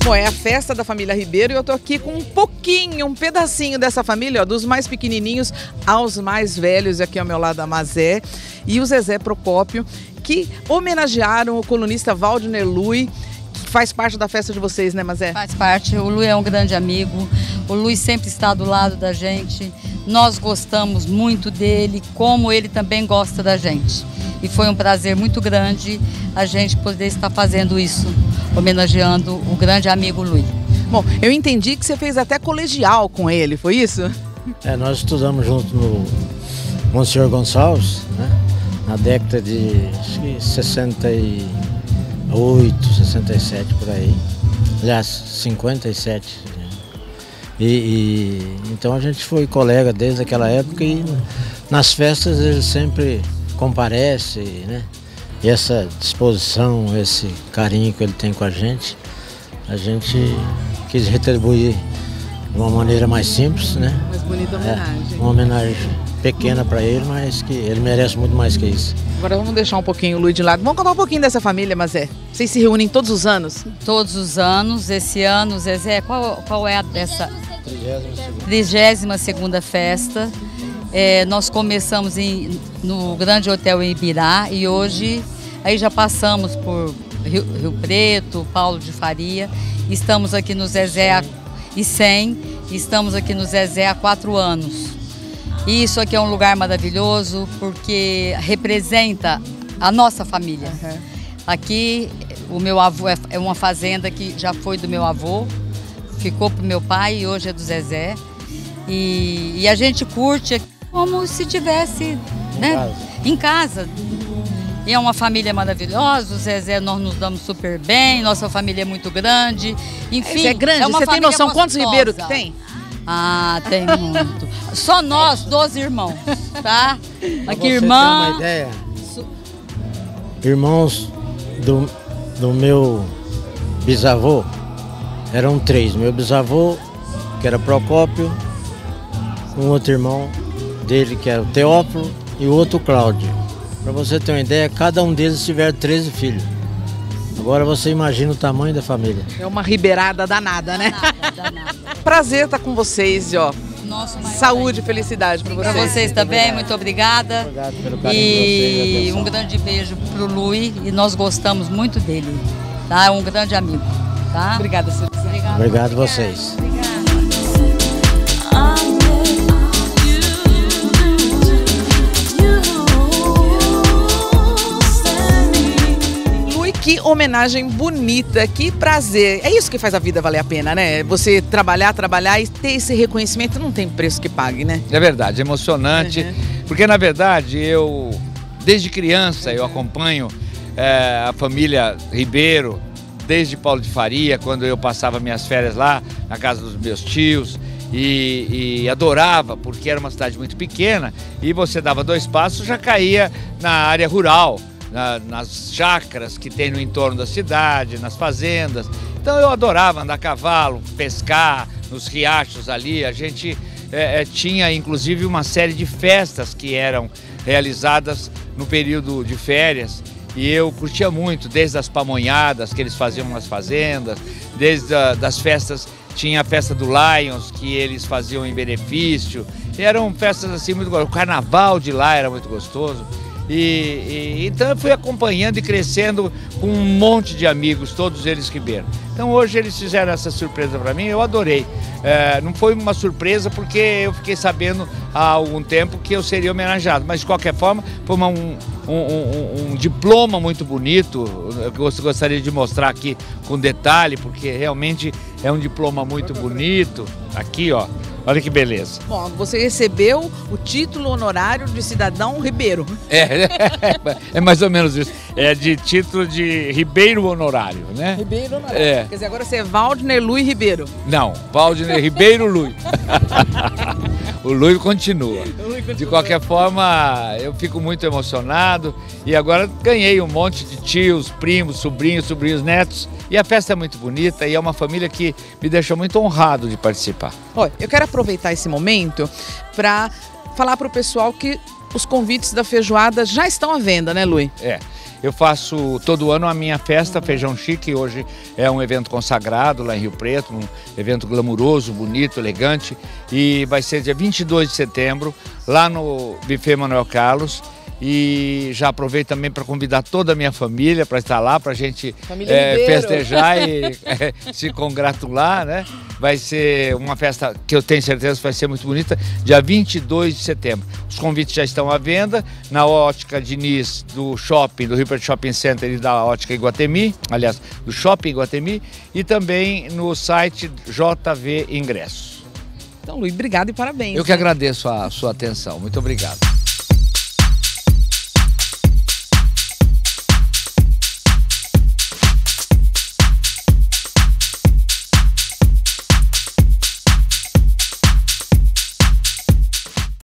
Bom, é a festa da família Ribeiro e eu tô aqui com um pedacinho dessa família, ó, dos mais pequenininhos aos mais velhos, aqui ao meu lado a Mazé e o Zezé Procópio, que homenagearam o colunista Waldner Lui, que faz parte da festa de vocês, né, Mazé? Faz parte, o Lui é um grande amigo, o Lui sempre está do lado da gente, nós gostamos muito dele, como ele também gosta da gente. E foi um prazer muito grande a gente poder estar fazendo isso, homenageando o grande amigo Lui. Bom, eu entendi que você fez até colegial com ele, foi isso? Nós estudamos junto no Monsenhor Gonçalves, né? Na década de acho que 68, 67 por aí. Aliás, 57. Então a gente foi colega desde aquela época e nas festas ele sempre comparece, né? E essa disposição, esse carinho que ele tem com a gente quis retribuir de uma maneira mais simples, né? Mais bonita homenagem. Uma homenagem pequena para ele, mas que ele merece muito mais que isso. Agora vamos deixar um pouquinho o Lui de lado. Vamos contar um pouquinho dessa família, Mazé. Vocês se reúnem todos os anos? Todos os anos. Esse ano, Zezé, qual é essa 32ª festa? Nós começamos no Grande Hotel em Ibirá e hoje aí já passamos por Rio Preto, Paulo de Faria. Estamos aqui no Zezé estamos aqui no Zezé há 4 anos. E isso aqui é um lugar maravilhoso porque representa a nossa família. Uhum. Aqui o meu avô é uma fazenda que já foi do meu avô, ficou pro meu pai e hoje é do Zezé. E a gente curte como se tivesse, né, em casa. E é uma família maravilhosa, o Zezé, nós nos damos super bem, nossa família é muito grande. Enfim, é grande, você tem noção gostosa. Quantos Ribeiro que tem? Ah, tem muito. Só nós, 12 irmãos, tá? Aqui, irmã. Ter uma ideia, irmãos do meu bisavô eram 3. Meu bisavô, que era Procópio, um outro irmão dele, que era o Teófilo, e o outro Cláudio. Para você ter uma ideia, cada um deles tiver 13 filhos. Agora você imagina o tamanho da família. É uma ribeirada danada, né? Danada. Prazer estar com vocês, ó. Saúde e felicidade para vocês. Para vocês também, obrigado. Muito obrigada. Obrigado pelo carinho de vocês. E um grande beijo pro Lui, e nós gostamos muito dele, tá? É um grande amigo, tá? Obrigada, Cícero. Obrigado a vocês. Que homenagem bonita, que prazer. É isso que faz a vida valer a pena, né? Você trabalhar e ter esse reconhecimento não tem preço que pague, né? É verdade, é emocionante. Uhum. Porque, na verdade, desde criança, eu acompanho a família Ribeiro, desde Paulo de Faria, quando eu passava minhas férias lá na casa dos meus tios. E adorava, porque era uma cidade muito pequena e você dava 2 passos, já caía na área rural. Nas chácaras que tem no entorno da cidade, nas fazendas. Então eu adorava andar a cavalo, pescar nos riachos ali. A gente tinha inclusive uma série de festas que eram realizadas no período de férias e eu curtia muito, desde as pamonhadas que eles faziam nas fazendas, desde das festas, tinha a festa do Lions que eles faziam em benefício, e eram festas assim muito gostosas. O carnaval de lá era muito gostoso. Então eu fui acompanhando e crescendo com um monte de amigos, todos eles Ribeiro. Então hoje eles fizeram essa surpresa para mim, eu adorei. Não foi uma surpresa porque eu fiquei sabendo há algum tempo que eu seria homenageado, mas de qualquer forma foi um diploma muito bonito, eu gostaria de mostrar aqui com detalhe, porque realmente é um diploma muito bonito. Aqui, ó. Olha que beleza. Bom, você recebeu o título honorário de cidadão Ribeiro. É mais ou menos isso. É de título de Ribeiro honorário, né? Ribeiro honorário. Quer dizer, agora você é Waldner Lui Ribeiro. Não, Waldner Ribeiro Lui. O Lui continua. De qualquer forma, eu fico muito emocionado e agora ganhei um monte de tios, primos, sobrinhos netos. E a festa é muito bonita e é uma família que me deixou muito honrado de participar. Olha, eu quero aproveitar esse momento para falar para o pessoal que os convites da feijoada já estão à venda, né, Lui? Eu faço todo ano a minha festa Feijão Chique, hoje é um evento consagrado lá em Rio Preto, um evento glamuroso, bonito, elegante, e vai ser dia 22 de setembro, lá no Buffet Manuel Carlos. E já aproveito também para convidar toda a minha família para estar lá, para a gente festejar e se congratular, né? Vai ser uma festa que eu tenho certeza que vai ser muito bonita, dia 22 de setembro. Os convites já estão à venda na Ótica Diniz do shopping, do Rio Preto Shopping Center e da Ótica Iguatemi, aliás, do Shopping Iguatemi, e também no site JV Ingressos. Então, Luiz, obrigado e parabéns. Eu que agradeço a sua atenção. Muito obrigado.